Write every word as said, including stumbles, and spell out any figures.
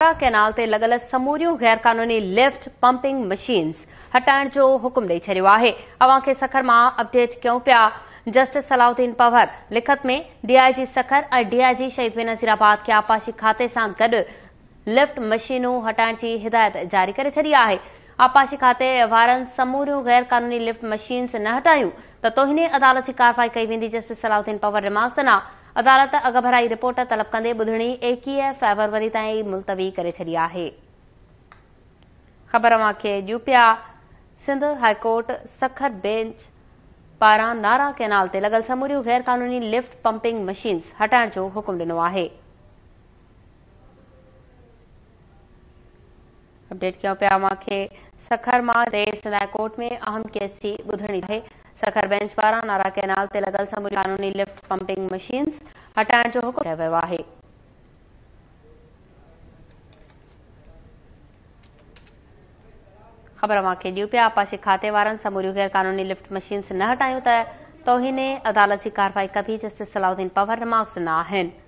नारा कैनाल ते लॻल समूरियूं गैर कानूनी लिफ्ट पंपिंग मशीन्स हटाइण जो हुकुम ॾेई छॾियो आहे। अवां खे सखर मां अपडेट कयूं पिया। जस्टिस सलाउद्दीन पवर लिखत में डीआईजी सखर ऐं डीआईजी शहीद बेनज़ीराबाद खे आपाशी खाते सां गॾु लिफ्ट मशीनूं हटाइण जी हिदायत जारी करे छॾी आहे। आपाशी खाते वारनि समूरियूं गैर कानूनी लिफ्ट मशीन्स न हटायूं त तोहिने अदालत जी कार्रवाई कई वेंदी। जस्टिस सलाउद्दीन पवर रिमार्क्स सां अदालत अॻ भराई रिपोर्ट तलब कंदे ॿुधणी एकवीह फरवरी ताईं मुलतवी करे छॾी आहे। ख़बर अवां खे ॾियूं पिया। सिंध हाईकोर्ट सखर बेंच पारां नारा कैनाल ते लॻल समूरियूं गैर कानूनी लिफ्ट पंपिंग मशीन्स हटाइण जो हुकुम ॾिनो आहे। अपडेट कयूं पिया अवां खे सखर मां सिंध हाईकोर्ट में अहम केस जी ॿुधणी आहे। सखर बेंच पारां नारा कैनाल ते लॻल समूरियूं कानूनी लिफ्ट पंपिंग मशीन्स हटाइण जो हुकुम कयो वियो आहे। ख़बर अवां खे ॾियूं पिया। आपाशी खाते वारनि समूरियूं गैर कानूनी लिफ्ट मशीन्स न हटायूं त तोहिने अदालत जी कार्रवाई कबी। जस्टिस सलाउद्दीन पवर रिमार्क्स ॾिना आहिनि।